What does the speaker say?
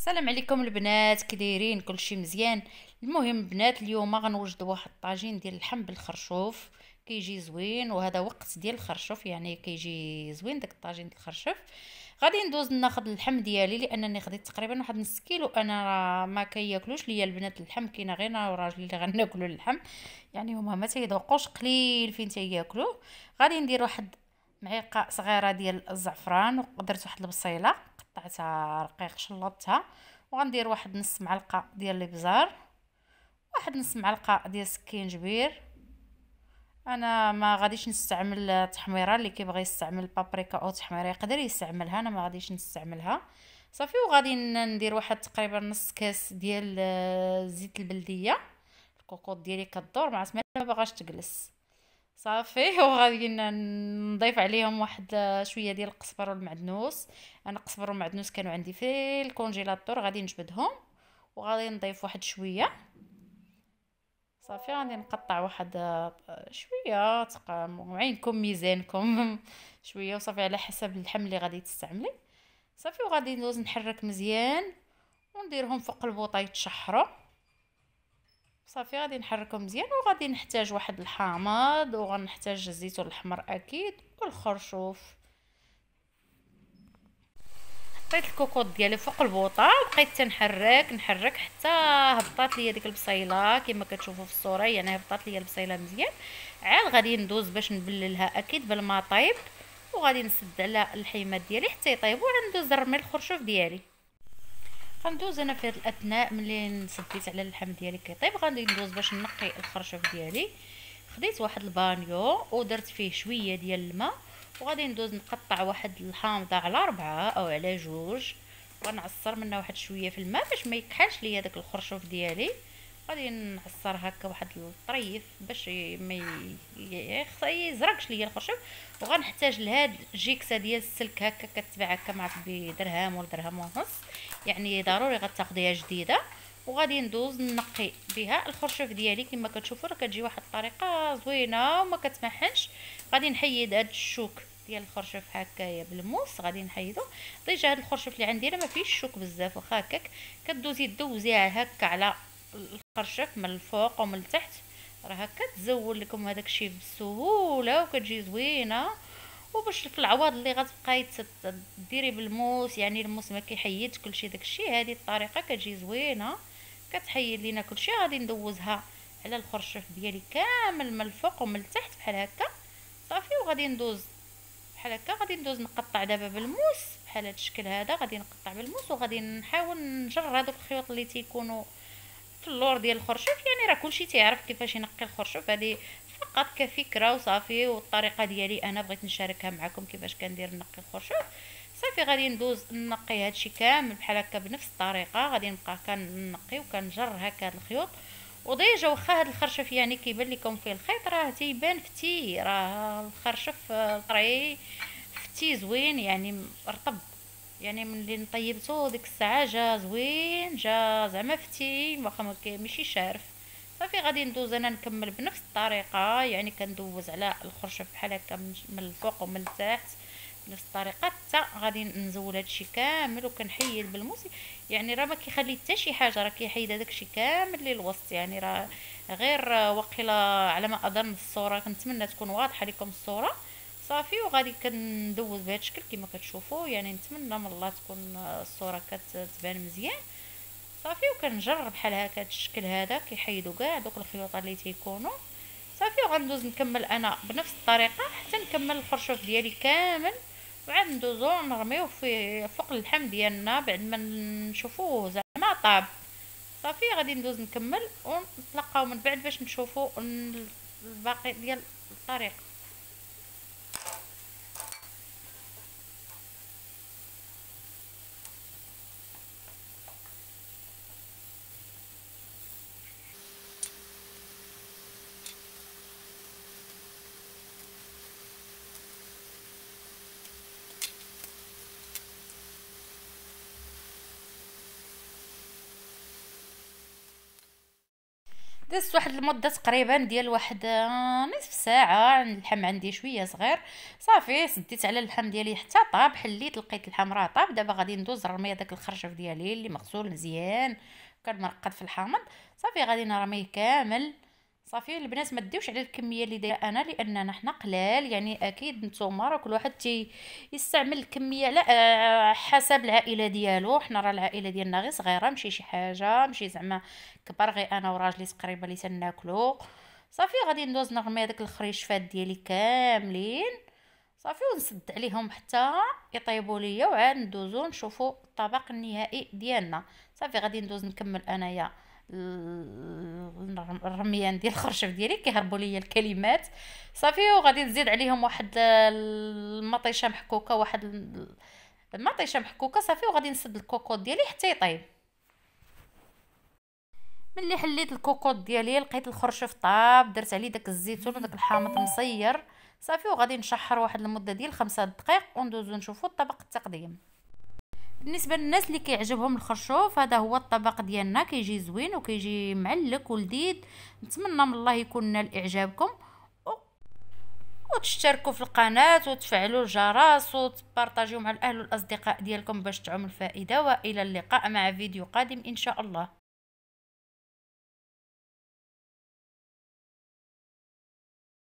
السلام عليكم البنات، كي دايرين؟ كلشي مزيان؟ المهم بنات، اليوم غنوجد واحد الطاجين ديال اللحم بالخرشوف. كيجي زوين، وهذا وقت ديال الخرشوف، يعني كيجي زوين داك الطاجين ديال الخرشوف. غادي ندوز ناخذ اللحم ديالي لانني خديت تقريبا واحد نص كيلو. انا راه ما كياكلوش ليا البنات اللحم، كاينه غير انا وراجلي اللي غناكلوا اللحم، يعني هما ما تيذوقوش، قليل فين تياكلوه. غادي ندير واحد معلقه صغيره ديال الزعفران، ودرت واحد البصيله قطعتها رقيق شلطتها، وغندير واحد نص معلقه ديال الابزار، واحد نص معلقه ديال السكينجبير. انا ما غاديش نستعمل تحميره، اللي كيبغي يستعمل بابريكا او تحميره يقدر يستعملها، انا ما غاديش نستعملها صافي. وغادي ندير واحد تقريبا نص كاس ديال زيت البلديه. الكوكوط ديالي كدور مع سميتها، ما باغاش تجلس صافي. وغادي نضيف عليهم واحد شويه ديال القزبر والمعدنوس. انا القزبر والمعدنوس كانوا عندي في الكونجيلاتور، غادي نجبدهم. وغادي نضيف واحد شويه صافي. غادي نقطع واحد شويه عينكم ميزانكم شويه وصافي، على حسب اللحم اللي غادي تستعملي صافي. وغادي ندوز نحرك مزيان ونديرهم فوق البوطه يتشحروا صافي. غادي نحركهم مزيان، وغادي نحتاج واحد الحامض، وغنحتاج الزيتون الاحمر اكيد، والخرشوف. حطيت الكوكوط ديالي فوق البوطه، بقيت نحرك حتى هبطات ليا ديك البصيله كما كتشوفوا في الصوره، يعني هبطات ليا البصيله مزيان. عاد غادي ندوز باش نبللها اكيد بالما طايب، وغادي نسد على الحيمات ديالي حتى يطيبوا، وغندوز نرمي الخرشوف ديالي. غندوز انا في هذه الاثناء ملي نسديت على اللحم ديالي كيطيب، غادي ندوز باش نقي الخرشوف ديالي. خديت واحد البانيو ودرت فيه شويه ديال الماء، وغادي ندوز نقطع واحد الحامضه على 4 او على 2، وغنعصر منها واحد شويه في الماء باش ما يكحلش ليا داك الخرشوف ديالي. غادي نعصر هكا واحد الطريف باش ما يزرقش ليا الخرشوف. وغنحتاج لهاد جيكسه ديال السلك، هكا كتباع هكا مع بدرهم ولا درهم ونص، يعني ضروري غتاخديها جديده. وغادي ندوز نقي بها الخرشوف ديالي كما كتشوفوا، راه كتجي واحد الطريقه زوينه وما كتمحنش. غادي نحيد هاد الشوك ديال الخرشوف هكايا بالموس، غادي نحيدو. ديجا هاد الخرشوف اللي عندي راه ما فيهش الشوك بزاف، واخا هكاك كدوزي دوزيها هكا على الخرشوف من الفوق ومن التحت، راه هكا تزول لكم هذاك الشيء بسهوله وكتجي زوينه. وباش في العوض اللي غتبقاي ديري بالموس، يعني الموس ما كيحيدش كلشي داكشي، هذه الطريقه كتجي زوينه كتحيد لينا كلشي. غادي ندوزها على الخرشوف ديالي كامل من الفوق ومن التحت بحال هكا صافي. وغادي ندوز بحال هكا، غادي ندوز نقطع دابا بالموس بحال هذا الشكل هذا، غادي نقطع بالموس وغادي نحاول نجر هذوك الخيوط اللي تيكونوا في اللور ديال الخرشوف. يعني راه كلشي تيعرف كيفاش ينقي الخرشوف، هذه فقط كفكره وصافي. والطريقه ديالي انا بغيت نشاركها معكم كيفاش كندير نقي الخرشوف صافي. غادي ندوز نقي هادشي كامل بحال هكا بنفس الطريقه، غادي نبقى كنقي وكنجر هكا هاد الخيوط. وديجا واخا هاد الخرشوف يعني كيبان لكم فيه الخيط، راه تيبان فتي، راه الخرشوف طري فتي زوين يعني رطب، يعني ملي طيبته ديك الساعه جا زوين، جا زعما فتي واخا ماشي شارف صافي. غادي ندوز انا نكمل بنفس الطريقه، يعني كندوز على الخرشوف بحال هكا من الفوق ومن التحت بنفس الطريقه حتى غادي نزول هادشي كامل وكنحيد بالموس. يعني راه ما كيخلي حتى شي حاجه، راه كيحيد هذاك الشيء كامل للوسط، يعني راه غير وقيله على ما اظن الصوره، كنتمنى تكون واضحه لكم الصوره صافي. وغادي كندوز بهذا الشكل كما كتشوفوا، يعني نتمنى من الله تكون الصوره كتبان مزيان صافي. وكنجر بحال هكا هذا الشكل هذا كيحيدوا كاع دوك الخيوط اللي تيكونوا صافي. وغندوز نكمل انا بنفس الطريقه حتى نكمل الخرشوف ديالي كامل، وعاد ندوزو نرميوه في فوق اللحم ديالنا بعد ما نشوفوه زعما طاب صافي. غادي ندوز نكمل ونتلاقاو من بعد باش نشوفوا الباقي ديال الطريقه. دزت واحد المده تقريبا ديال واحد نصف ساعه. اللحم عندي شويه صغير، صافي سديت على اللحم ديالي حتى طاب، حليت لقيت اللحم راه طاب. دابا غادي ندوز نرمي داك الخرشف ديالي اللي مغسول مزيان كان مرقد في الحامض. صافي غادي نرميه كامل. صافي البنات ما ديوش على الكميه اللي دايره انا، لاننا حنا قلال يعني اكيد نتوما راه كل واحد يستعمل الكميه على حسب العائله ديالو. حنا راه العائله ديالنا غير صغيره، ماشي شي حاجه ماشي زعما كبر، غير انا وراجلي تقريبا اللي تناكلو. صافي غادي ندوز نرمي هذاك الخريشفات ديالي كاملين صافي، ونسد عليهم حتى يطيبوا ليا، وعاد ندوزو نشوفوا الطبق النهائي ديالنا. صافي غادي ندوز نكمل انايا الرميان ديال الخرشف ديالي، كيهربوا ليا الكلمات. صافي وغادي نزيد عليهم واحد المطيشه محكوكه، واحد المطيشه محكوكه صافي، وغادي نسد الكوكوط ديالي حتى يطيب. ملي حليت الكوكوط ديالي لقيت الخرشف طاب، درت عليه داك الزيتون وداك الحامض مصير صافي، وغادي نشحر واحد المده ديال 5 دقائق وندوزو نشوفوا الطبق التقديم. بالنسبه للناس اللي كيعجبهم الخرشوف، هذا هو الطبق ديالنا، كيجي زوين وكيجي معلك ولذيذ. نتمنى من الله يكون نال اعجابكم، وتشتركوا في القناه وتفعلوا الجرس وتبارطاجيو مع الاهل والاصدقاء ديالكم باش تعم الفائده. والى اللقاء مع فيديو قادم ان شاء الله.